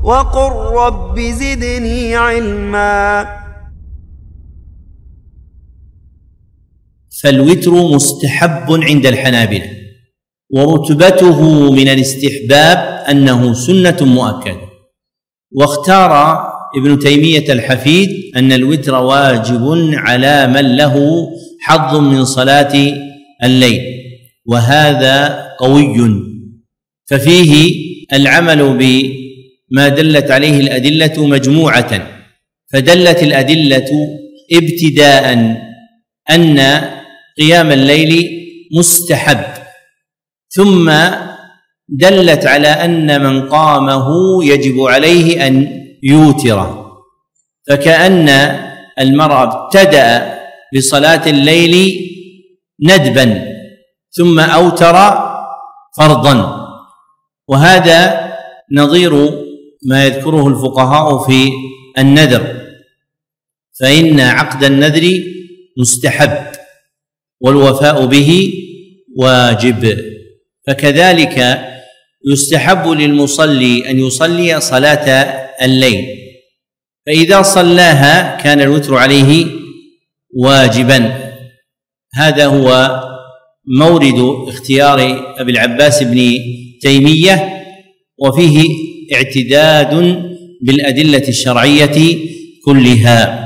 وقل رب زدني علما. فالوتر مستحب عند الحنابلة، ورتبته من الاستحباب أنه سنة مؤكدة. واختار ابن تيمية الحفيد أن الوتر واجب على من له حظ من صلاة الليل، وهذا قوي، ففيه العمل بما دلت عليه الأدلة مجموعة. فدلت الأدلة ابتداء أن قيام الليل مستحب، ثم دلت على أن من قامه يجب عليه أن يوتر، فكأن المرء ابتدأ بصلاة الليل ندبا ثم أوتر فرضا، وهذا نظير ما يذكره الفقهاء في النذر، فإن عقد النذر مستحب والوفاء به واجب. فكذلك يستحب للمصلي أن يصلي صلاة الليل، فإذا صلاها كان الوتر عليه واجبا. هذا هو مورد اختيار أبي العباس بن تيمية، وفيه اعتداد بالأدلة الشرعية كلها.